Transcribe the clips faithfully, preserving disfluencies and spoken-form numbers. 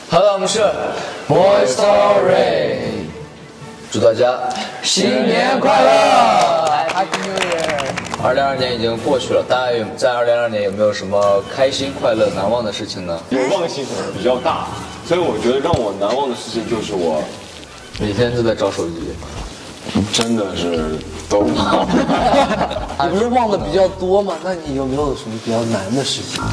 Hello， 我们是 Boy Story， 祝大家新年快乐 ，Happy New Year！ 二零二二年已经过去了，大家有在二零二二年有没有什么开心、快乐、难忘的事情呢？ 有忘性比较大，所以我觉得让我难忘的事情就是我每天都在找手机， 真的是都忘。 你不是忘的比较多吗？那你有没有什么比较难的事情？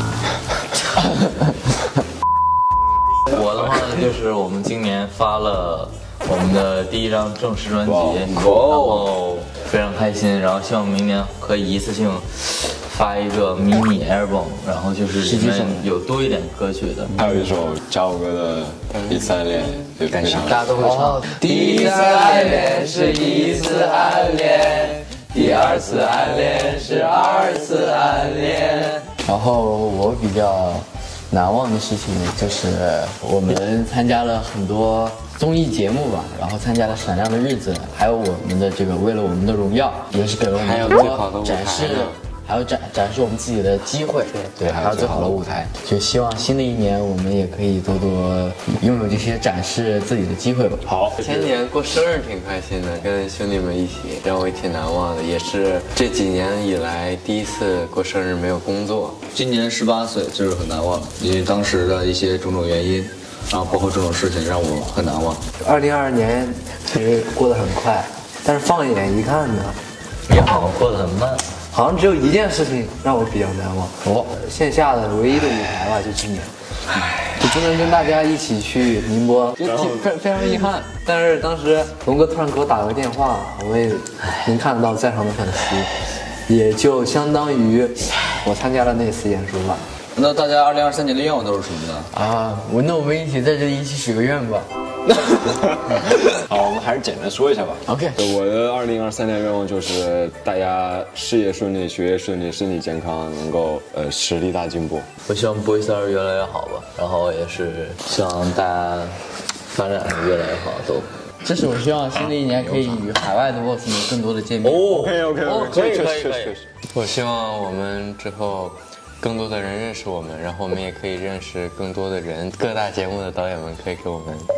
我的话呢，就是我们今年发了我们的第一张正式专辑，然后非常开心，然后希望明年可以一次性发一个迷你 album， 然后就是里面有多一点歌曲的。 还有一首嘉五哥的《第三恋》，也非常大家都会唱。第一次暗恋是一次暗恋，第二次暗恋是二次暗恋。 然后我比较难忘的事情呢，就是我们参加了很多综艺节目吧，然后参加了《闪亮的日子》，还有我们的这个《为了我们的荣耀》，也是给了我们很多展示，还有展展示我们自己的机会，对，还有最好的舞台。就希望新的一年我们也可以多多拥有这些展示自己的机会吧。 好。 前年过生日挺开心的，跟兄弟们一起，让我也挺难忘的，也是这几年以来第一次过生日没有工作。 今年十八岁，就是很难忘，因为当时的一些种种原因，然后包括这种事情让我很难忘。 二零二二年其实过得很快，但是放眼一看呢， 也好像过得很慢。 好像只有一件事情让我比较难忘，哦，线下的唯一的舞台吧，就今年，就不能跟大家一起去宁波，就挺非非常遗憾。但是当时龙哥突然给我打了个电话，我也能看得到在场的粉丝，也就相当于我参加了那次演出吧。 那大家二零二三年的愿望都是什么呢？ 啊，我那我们一起在这里一起许个愿吧。 好，我们还是简单说一下吧。 OK， 我的二零二三年愿望就是大家事业顺利，学业顺利，身体健康，能够呃实力大进步。 我希望 Boy Story 越来越好吧，然后也是希望大家发展越来越好都。 这是我希望新的一年可以与海外的 boss 们更多的见面。 哦 OK OK OK， 可以确可以可以实确实确实。 我希望我们之后更多的人认识我们，然后我们也可以认识更多的人。各大节目的导演们可以给我们就是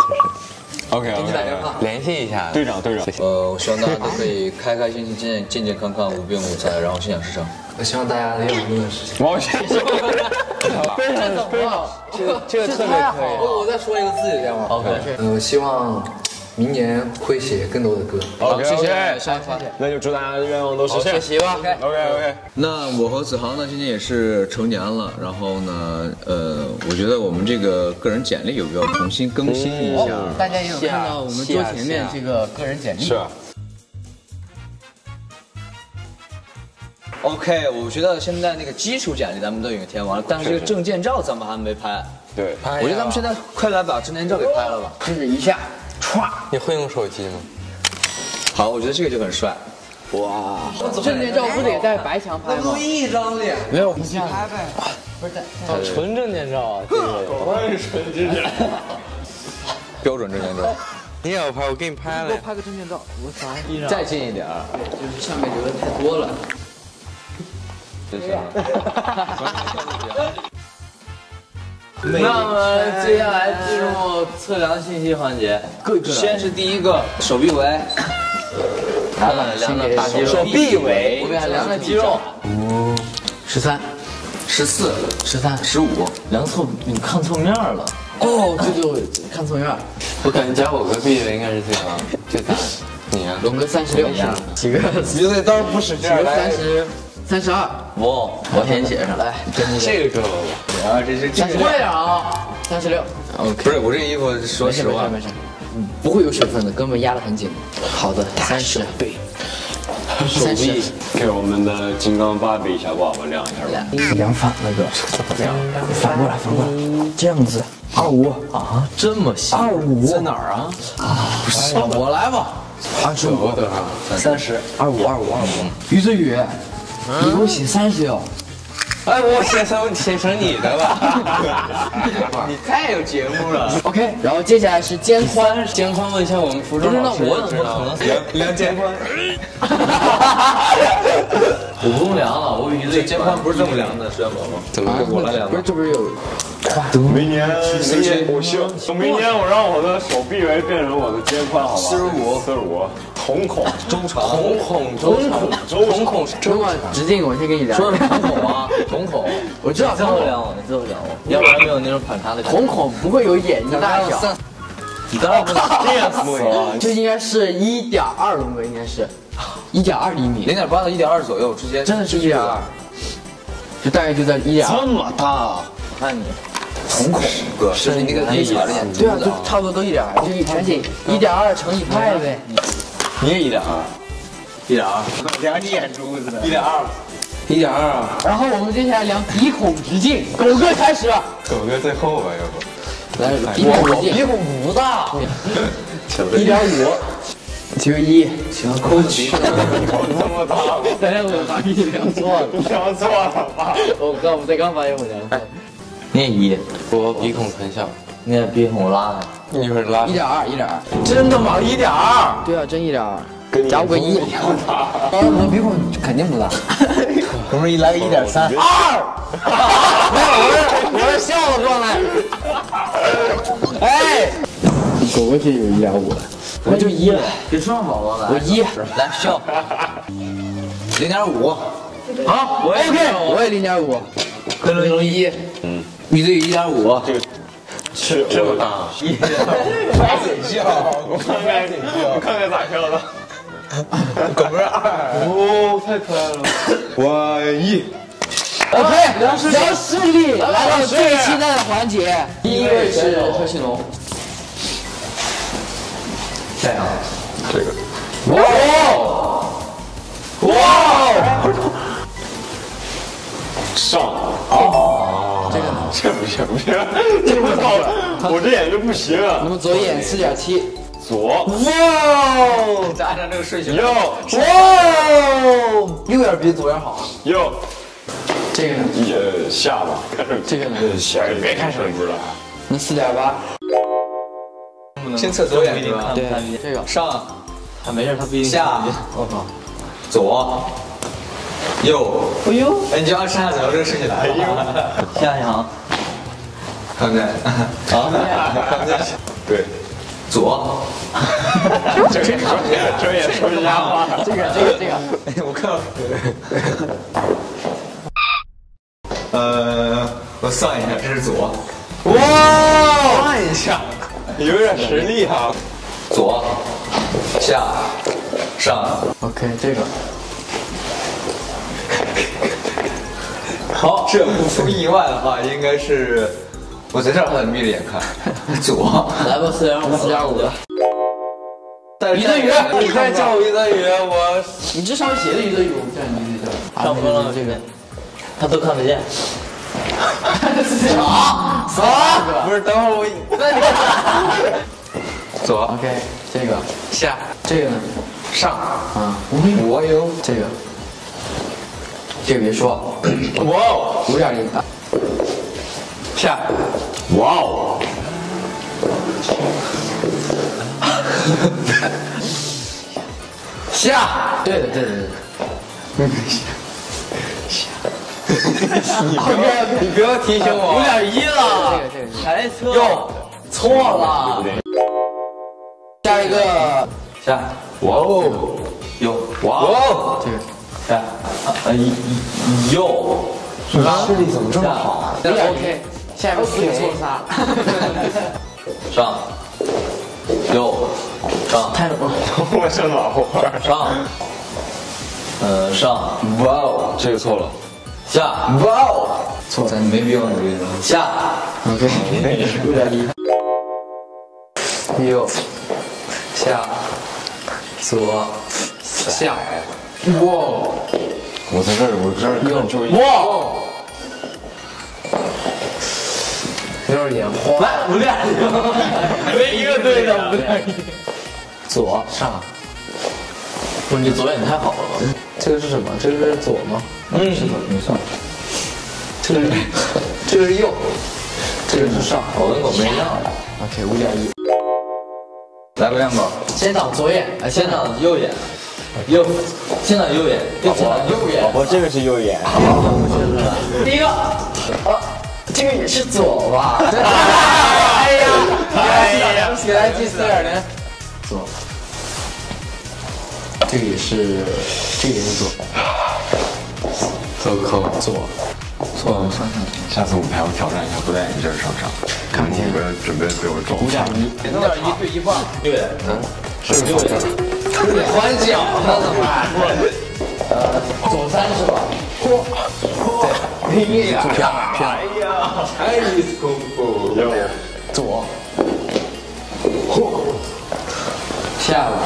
OK OK， 联系一下。 队长队长， 呃，我希望大家都可以开开心心、健健健康康、无病无灾，然后心想事成。 我希望大家有无论的事情。 我谢谢。 非常非常，这个这个特别可以。我我再说一个自己的愿望。OK， 嗯，我希望明年会写更多的歌。 好，谢谢， 下一发。 那就祝大家的愿望都实现。 学习吧。OK OK OK。 那我和子航呢，今年也是成年了，然后呢，呃，我觉得我们这个个人简历有必要重新更新一下。 大家也有看到我们桌前面这个个人简历。 是。 OK， 我觉得现在那个基础简历咱们都已经填完了，但是这个证件照咱们还没拍。 对， 我觉得咱们现在快来把证件照给拍了吧。 就是一下，歘。 你会用手机吗？ 好，我觉得这个就很帅。 哇！证件照不得在白墙拍吗？ 都一张脸。 没有，你这样拍呗。不是在纯证件照啊，这个。 我也是纯证件。 标准证件照。 你也要拍，我给你拍了。 给我拍个证件照，我啥？ 再近一点。 就是上面留的太多了。 那么接下来进入测量信息环节， 先是第一个手臂围， 来吧，量的大肌肉， 手臂围， 我给他量量肌肉， 五，十三， 十四， 十三， 十五， 量错，你看错面了。 哦，这就看错面。 我感觉加我隔壁的应该是最高最大的。你啊， 龙哥三十六，几个？ 你这当然不使劲来，三十，三十二。 不，我先写上来。 这个够了。 啊，这是三十六啊，三十六。 不是我这衣服，说实话， 没事，不会有水分的，根本压得很紧。好的，三十。对。 手臂给我们的金刚芭比小宝宝量一下吧。 量反了哥，量反过来，反过来，这样子。二五啊，这么细？ 二五在哪儿啊？ 啊，不是，我来吧。二十五，三十，二五，二五，二五。于子宇，你给我写三十六。 哎，我写成写成你的吧。 你太有节目了。 OK， 然后接下来是肩宽， 肩宽问一下我们服装老师， 我怎么可能量量肩宽？ 我不用量了，我鱼的肩宽不是这么量的，石元宝吗？ 怎么我来量？ 不是，这不是有明年，明年我希望，明年我让我的手臂围变成我的肩宽，好吧？四十五，四十五，瞳孔中长，瞳孔中孔，瞳孔如果直径，我先给你量。 说的是瞳孔啊，瞳孔， 我知道最后量我，你最后量我，要不然没有那种反差的感觉。 瞳孔不会有眼睛大小， 你当然不能这样死了， 这应该是一点二龙格，应该是一点二厘米， 零点八到一点二左右之间， 真的是一点二，就大概就在一点二。 这么大， 我看你。 瞳孔哥，是你那个黑小的眼珠对啊， 子就差不多都一点二，就赶紧一点二乘以派呗。 你也一点二， 一点二， 量你眼珠子的，一点二， 一点二啊。 然后我们接下来量鼻孔直径，狗哥开始。 狗哥最后吧，要不？ 来，鼻孔直径， 鼻孔不大， 一点五，只有一。 行，抠鼻孔这么大， 等下我把你量错了， 量错了吧？ 我刚我才刚发现我量错了。 你也一， 我鼻孔很小， 你也鼻孔拉开。 一会儿拉一。点二，一点二。 真的吗？一点二？ 对啊，真一点二。加个一。 我鼻孔肯定不大。 我们一来个一点三， 二。没有，我是我是笑的状态。哎，狗狗就有一点五，我就一了。 别装宝宝了， 我一。 来笑， 零点五。 好，我 OK，我也零点五。 跟零一。嗯。你这有一点五。 这个是这么大， 一。开嘴笑， 我看看，我看看咋笑的。 狗哥二。 哦，太可爱了。我一。 OK，聊视聊视力，来到最期待的环节，第一位是何启龙。 下一场， 这个。 哇哇！ 上哦，这个这不行不行，这不高了，我这眼睛不行啊。 那么左眼四点七， 左。 哇！ 再按照这个顺序。 右。 哇！ 右眼比左眼好。 右。 这个呢？ 呃，下吧， 这个呢？ 下，别看手机了。 那四点八。 先测左眼是吧？ 对，这个上， 他没事，他不一定下。我靠，左，右。 哎呦， 哎，你就按上下左右这个顺序来。 下一行， 看不见。 啊， 看不见。 对， 左。 这个这也说瞎话。 这个这个这个， 哎，我看到。呃，我算一下，这是左。 哇，算一下，有点实力哈。 左，下，上。 OK， 这个。 好，这不出意外的话，应该是我在这儿还得眯着眼看。左， 来吧，四点五，四点五的。 于泽宇，你再叫我于泽宇，我你这上面写的于泽宇，我们叫你于泽宇。 上不了这个，他都看不见。 啥啥？不是，等会儿我。左 OK， 这个下， 这个呢？ 上啊， 我有这个，这个别说， 哇， 五点零。 下， 哇哦， 下，对的对的对的。 你不要你不要提醒我， 五点一了，这个这个还测右错了。下一个下，哇哦，右，哇哦， 这个下，呃一右， 视力怎么这么好？ 五点 OK， 下面四个错仨。 上，右，上， 太冷了。 我是老花。 上，呃上， 哇哦， 这个错了。 下， 哇哦，错，咱没必要努力了。 下 OK， 五点一。 右，下，左，下，哇！ 我在这儿，我这儿看注意。 哇！有点眼花。 来五点一，没一个对的，五点一。 左上， 不是你左眼太好了吧？ 这个是什么？这个是左吗？ 嗯， 是左，没错。这个是，这个是右，这个是上。 我跟狗没一样。 OK， 五点一。 来吧，亮宝。 先挡左眼， 哎，先挡右眼，右，先挡右眼，又先挡右眼。 我这个是右眼。 第一个，啊，这这个也是左吧？哎呀，哎呀，起来记四点零，左。这个也是，这个也是左。 走口左，错了，我算算。 下次我们还要挑战一下不戴眼镜上场，看看我们准备被我撞。 五点一，五点一对一半，对，嗯，是六点，有点欢脚，那怎么办？呃，左三是吧？嚯，对，拼一下，漂亮漂亮。 哎呀，太功夫，右左，嚯，下了，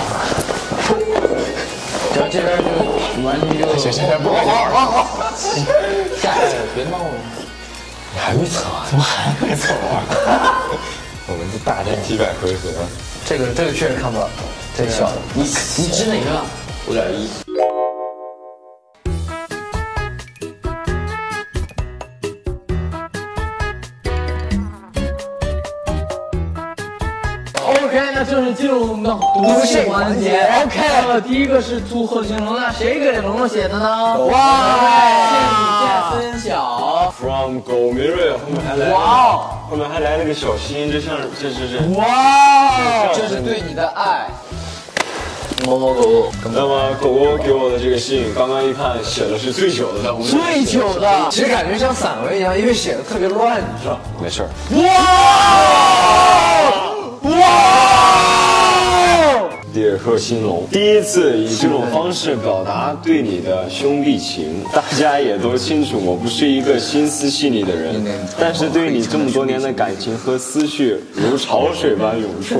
然后这边就完全就行行行，不好好好，下来别闹了。 你还没测完？怎么还没测完？我们是大战几百回合。 这个这个确实看不到，这个小的。你你指哪个？ 五点一。 OK， 那正式进入我们的读信环节。OK， 呃，第一个是祝贺新龙，那谁给龙龙写的呢？哇，谢谢森小 From 狗明瑞，后面还来，哇，后面还来了个小心，这像这是这， 哇， 这是对你的爱。某某狗， 那么狗狗给我的这个信，刚刚一看写的是最久的， 最久的， 其实感觉像散文一样，因为写的特别乱，你知道？ 没事儿。 哇哇！ 列克新龙第一次以这种方式表达对你的兄弟情，大家也都清楚，我不是一个心思细腻的人，但是对你这么多年的感情和思绪如潮水般涌出。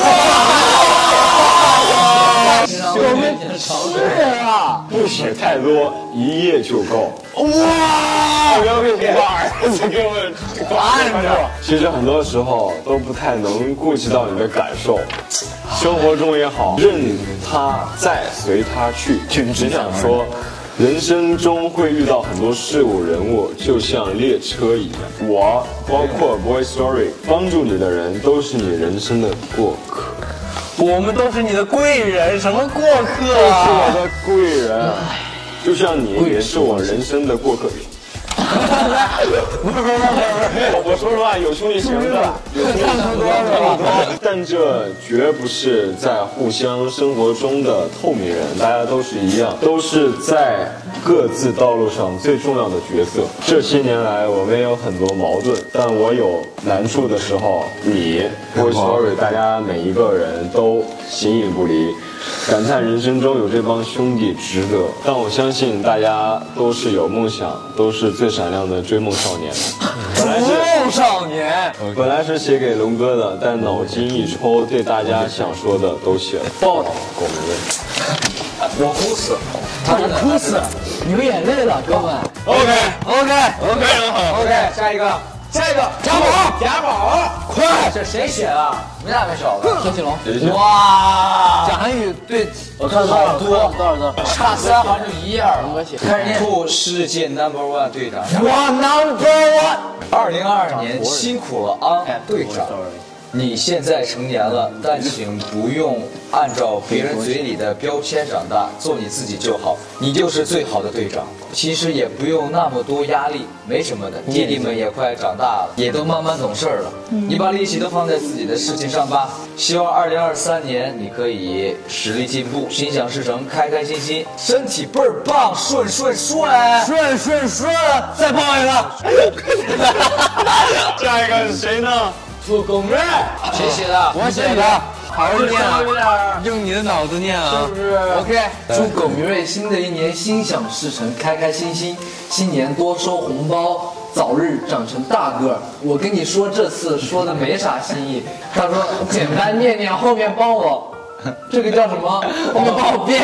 我们是啊， 不写太多，一页就够。哇！不要被我儿子给我按住。其实很多时候都不太能顾及到你的感受，生活中也好，任他在，随他去。只想说，人生中会遇到很多事物人物，就像列车一样。我包括 Boy Story 帮助你的人，都是你人生的过客。 我们都是你的贵人，什么过客啊？ 是我的贵人，就像你也是我人生的过客。不是不是不是，我说实话，有兄弟情的，有兄弟情的，但这绝不是在互相生活中的透明人，大家都是一样，都是在各自道路上最重要的角色。这些年来，我们也有很多矛盾，但我有难处的时候，你 Boy Story 大家每一个人都形影不离。感叹人生中有这帮兄弟值得，但我相信大家都是有梦想，都是最闪亮的追梦少年。本来是梦少年， 本来是写给龙哥的，但脑筋一抽，对大家想说的都写了。 爆了， 狗没问。 我哭死，他我哭死，流眼泪了，哥们。 OK OK OK， 非常好。 OK， 下一个。下一个贾宝，贾宝，快！这谁写的？没大没小的。天启龙。哇！贾涵予对，我看多少多多少多，差三好像就一页了。开始念。祝世界 number one 队长。哇 ，number one！ 二零二二年辛苦了啊，队长。你现在成年了，但请不用按照别人嘴里的标签长大，做你自己就好，你就是最好的队长。其实也不用那么多压力，没什么的。弟弟们也快长大了，也都慢慢懂事了。你把力气都放在自己的事情上吧。希望二零二三年你可以实力进步，心想事成，开开心心，身体倍儿棒，顺顺顺顺顺顺。再报一个。 下一个是谁呢？ 祝龚瑞，谁写的？我写的，好好念啊， 用你的脑子念啊， 是不是 ？OK， 祝龚明瑞新的一年心想事成，开开心心，新年多收红包，早日长成大个。我跟你说，这次说的没啥新意，他说简单念念，后面帮我。这个叫什么？后面帮我编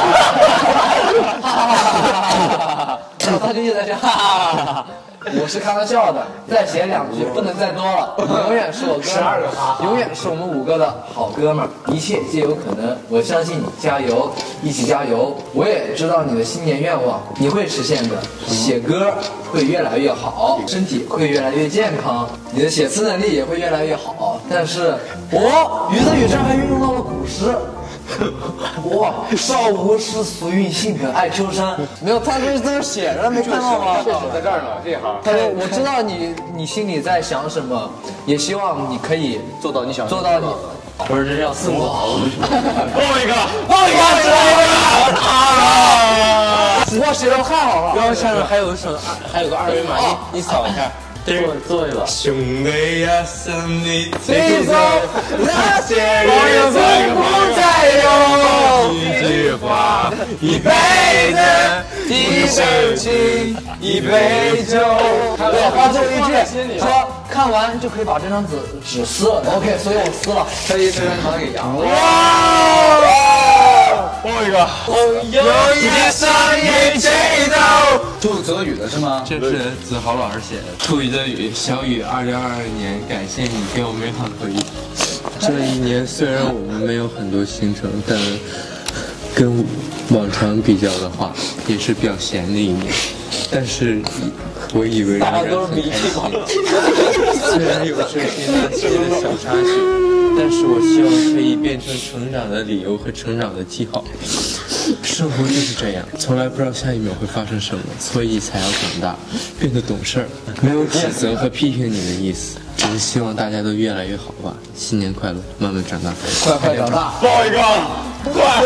辑。然后他就一直在这，哈哈哈哈。我是开玩笑的，再写两句，不能再多了。永远是我哥们儿，永远是我们五个的好哥们儿，一切皆有可能。我相信你，加油，一起加油！我也知道你的新年愿望，你会实现的。写歌会越来越好，身体会越来越健康，你的写词能力也会越来越好。但是，我鱼子语这儿还运用到了古诗。 哇，少无诗俗韵，性可爱秋山。没有，他这这写着，没看到吗？ 在这儿呢，这行。 他说：“我知道你你心里在想什么，也希望你可以做到你想做到你。” 不是，这是要送走。 最后一个， 最后一个，最后一个啊！我写的太好了。 然后下面还有一首，还有个二维码，你你扫一下。 坐坐一把。 兄弟呀，生你飞走那些日子不再有， 一句话， 一辈子一生情，一杯酒。对，他最后一句说看完就可以把这张纸纸撕了。OK， 所以我撕了，特意这张把它给扬了。 最后一个， 有一上一起走。 祝泽宇的是吗？ 这是子豪老师写的。祝雨的雨，小雨，二零二二年，感谢你给我美好回忆。这一年虽然我们没有很多行程，但跟往常比较的话，也是比较闲的一年。但是我以为仍然很开心。虽然有这些那些的小插曲，但是我希望可以变成成长的理由和成长的记号。生活就是这样，从来不知道下一秒会发生什么，所以才要长大，变得懂事儿。没有指责和批评你的意思，只是希望大家都越来越好吧。新年快乐，慢慢长大， 快快长大。 最后一个，快！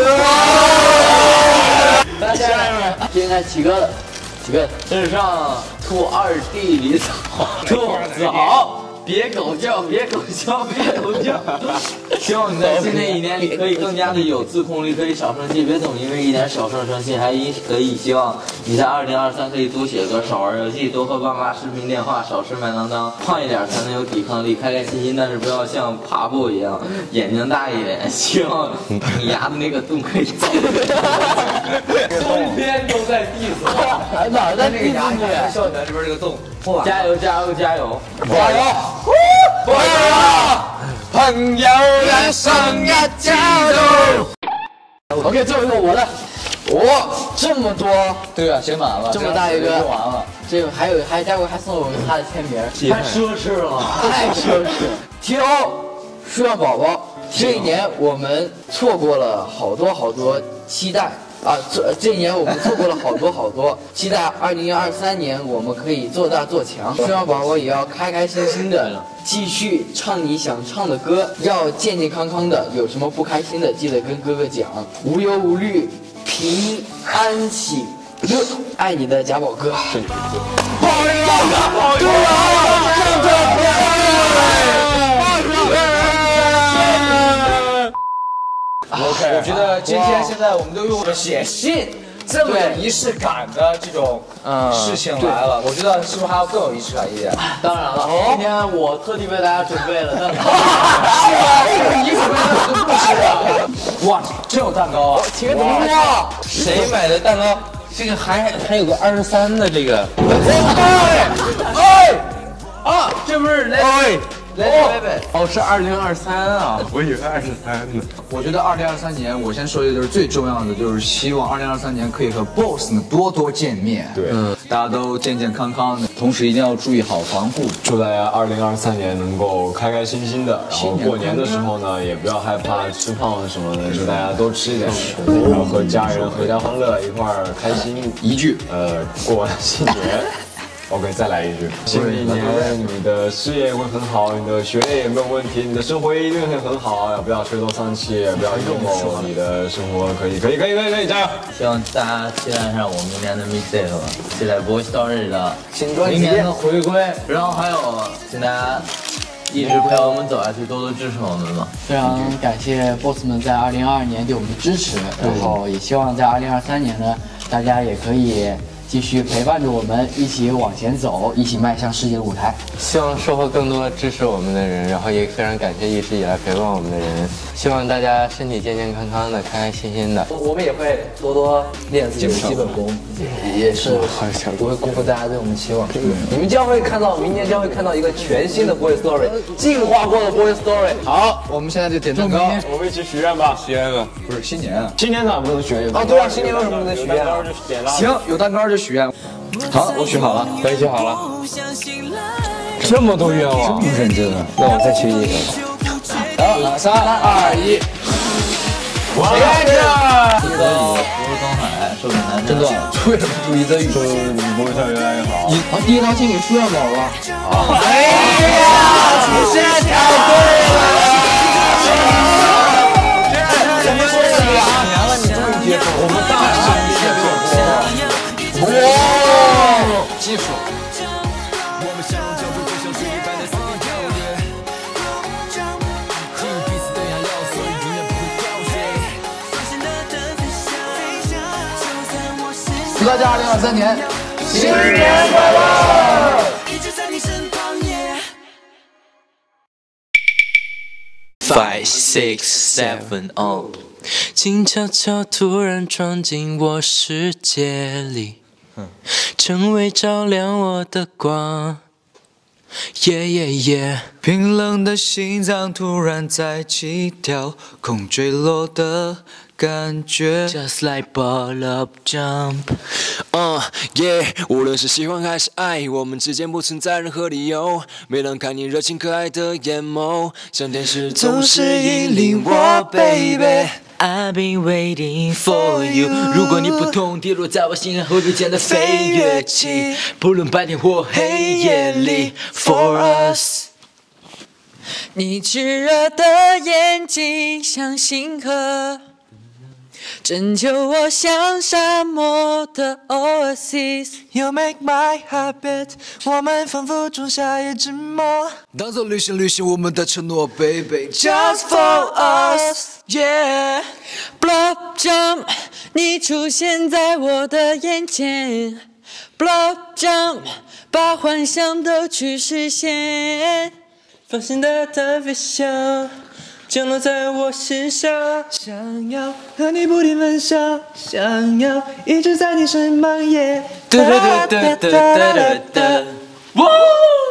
大家现在几个几个日上兔二弟李子豪，兔子豪。别狗叫，别狗叫，别狗叫！ 希望你在新的一年里可以更加的有自控力，可以少生气，别总因为一点小事生气。还可以希望你在二零二三可以多写歌，少玩游戏，多和爸妈视频电话，少吃麦当当，胖一点才能有抵抗力，开开心心，但是不要像爬步一样，眼睛大一点。希望你牙的那个洞可以走，通天都在地上。 哪儿在那个牙里？ 校园里边这个洞。 加油加油加油！ 加油！加油！朋友人生一条路。OK， 最后一个我的。哇，这么多，对啊，写满了， 这么大一个， 用完了。 这个还有，还待会还送我他的签名， 太奢侈了， 太奢侈。T O 数量宝宝，这一年我们错过了好多好多期待。啊，这这一年我们错过了好多好多，期待二零二三年我们可以做大做强。数量宝宝也要开开心心的继续唱你想唱的歌，要健健康康的。有什么不开心的，记得跟哥哥讲，无忧无虑，平安喜乐。爱你的贾宝哥。 OK， 我觉得今天现在我们都用了写信这么有仪式感的这种事情来了，我觉得是不是还要更有仪式感一点？ 当然了，今天我特地为大家准备了蛋糕。 是啊，这个仪式感有个故事啊！哇，真有蛋糕啊！ 请个名哇， 谁买的蛋糕？这个还还有个二十三的这个。 哎， 啊，这不是来哎。 来来来， 哦，是二零二三啊，我以为二十三呢。 我觉得二零二三年，我先说一个就是最重要的，就是希望二零二三年可以和 boss 们多多见面。 对， 嗯，大家都健健康康的，同时一定要注意好防护。 祝大家二零二三年能够开开心心的，然后过年的时候呢，也不要害怕吃胖什么的，祝大家多吃一点，然后和家人合家欢乐一块儿开心。 一句， 呃，过完新年。OK， 再来一句。新的一年，你的事业会很好，你的学业也没有问题，你的生活一定会很好，不要垂头丧气，不要 emo， 你的生活可以，可以，可以，可以，可以，加油！ 希望大家期待上我明年的 mixtape 吧，期待 Boy Story 的新专辑明年的回归，然后还有请大家一直陪我们走下去，多多支持我们吧。 非常感谢 boss 们在二零二二年对我们的支持，然后也希望在二零二三年呢，大家也可以继续陪伴着我们一起往前走，一起迈向世界的舞台。 希望收获更多支持我们的人，然后也非常感谢一直以来陪伴我们的人。希望大家身体健健康康的，开开心心的。 我们也会多多练自己的基本功，也是不会辜负大家对我们的期望。 你们将会看到，明年将会看到一个全新的 Boy Story， 进化过的 Boy Story。好，我们现在就点蛋糕， 我们一起许愿吧， 许愿吧， 不是新年啊， 新年咋不能许愿？ 啊，对啊，新年为什么不能许愿啊？行，有蛋糕就许愿。好，我许好了， 我也许好了。这么多愿望， 这么认真啊？ 那我再许一个。 好，三二一。 谁来着？ 这个不是刚才寿比南真的，为什么注意的语？ 祝你播校越来越好。 好，第一套献给舒彦宝吧。 哎呀，你是挑对了。这怎么说的两年了，你终于接受？我们当然接受过。哇，技术。祝大家二零二三年新年快乐！ Five, six, seven, oh， 静悄悄突然闯进我世界里，成为照亮我的光。耶耶耶！冰冷的心脏突然在起跳，空坠落的感觉 ，Just like ball up jump。嗯，耶！无论是喜欢还是爱，我们之间不存在任何理由。每当看你热情可爱的眼眸，像电视总是引领我 ，baby。I've been waiting for you。如果你不痛，跌落在我心海，会被溅得飞跃起，不论白天或黑夜里 ，For us。你炽热的眼睛像星河，拯救我像沙漠的 Oasis。You make my heart beat， 我们仿佛仲夏夜之末，当作旅行履行我们的承诺 ，baby。Just for us，yeah。Blow jump， 你出现在我的眼前。Blow jump， 把幻想都去实现。放心的它飞翔，降落在我身上。想要和你不停分享，想要一直在你身旁，耶。哒哒哒哒哒哒哒。哇！